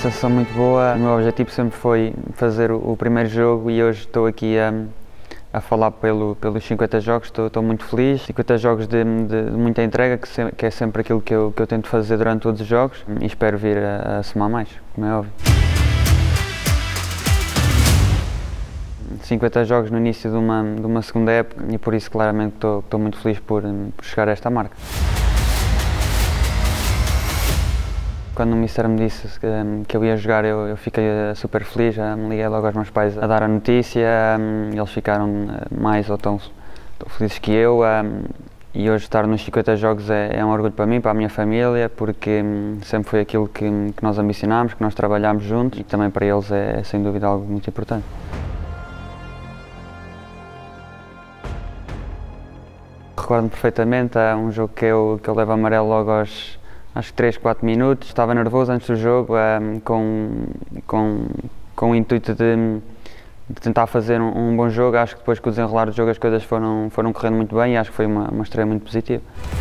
sensação muito boa. O meu objetivo sempre foi fazer o primeiro jogo e hoje estou aqui a falar pelos 50 jogos, estou muito feliz. 50 jogos de muita entrega, que é sempre aquilo que eu tento fazer durante todos os jogos e espero vir a somar mais, como é óbvio. 50 jogos no início de uma segunda época e por isso claramente estou muito feliz por chegar a esta marca. Quando o Mister me disse que eu ia jogar, eu fiquei super feliz, me liguei logo aos meus pais a dar a notícia, eles ficaram mais ou tão felizes que eu e hoje estar nos 50 jogos é um orgulho para mim, para a minha família, porque sempre foi aquilo que nós ambicionámos, que nós trabalhámos juntos e também para eles é sem dúvida algo muito importante. Recordo-me perfeitamente, há um jogo que eu levo amarelo logo aos 3, 4 minutos. Estava nervoso antes do jogo, com o intuito de tentar fazer um bom jogo. Acho que depois com o desenrolar do jogo as coisas foram correndo muito bem e acho que foi uma estreia muito positiva.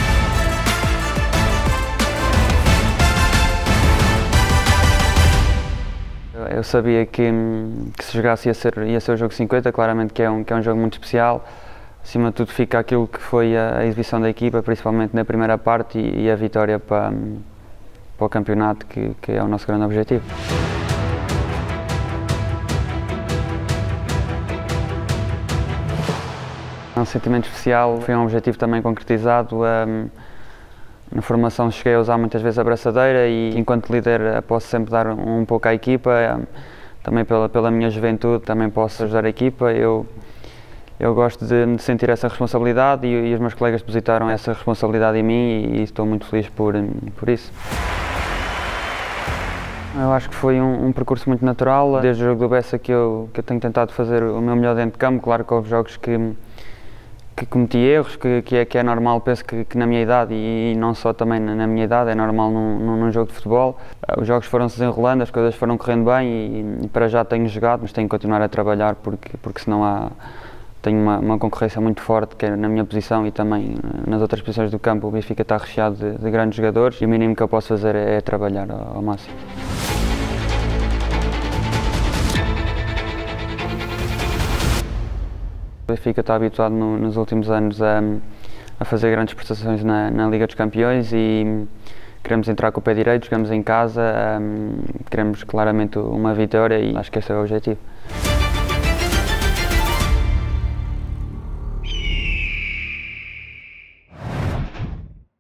Eu sabia que se jogasse ia ser o jogo 50, claramente que é um jogo muito especial. Acima de tudo fica aquilo que foi a exibição da equipa, principalmente na primeira parte e a vitória para o campeonato, que é o nosso grande objetivo. Um sentimento especial, foi um objetivo também concretizado. Na formação cheguei a usar muitas vezes a braçadeira e enquanto líder posso sempre dar um pouco à equipa, também pela minha juventude também posso ajudar a equipa. Eu gosto de sentir essa responsabilidade e os meus colegas depositaram essa responsabilidade em mim e estou muito feliz por isso. Eu acho que foi um percurso muito natural, desde o jogo do Bessa que eu tenho tentado fazer o meu melhor dentro de campo. Claro que houve jogos que cometi erros, que é normal, penso que na minha idade e não só também na minha idade, é normal num jogo de futebol. Os jogos foram-se desenrolando, as coisas foram correndo bem e para já tenho jogado, mas tenho que continuar a trabalhar porque senão tenho uma concorrência muito forte, que é na minha posição e também nas outras posições do campo. O Benfica está recheado de grandes jogadores e o mínimo que eu posso fazer é trabalhar ao máximo. O Benfica está habituado nos últimos anos a fazer grandes prestações na Liga dos Campeões e queremos entrar com o pé direito, jogamos em casa, queremos claramente uma vitória e acho que esse é o objetivo.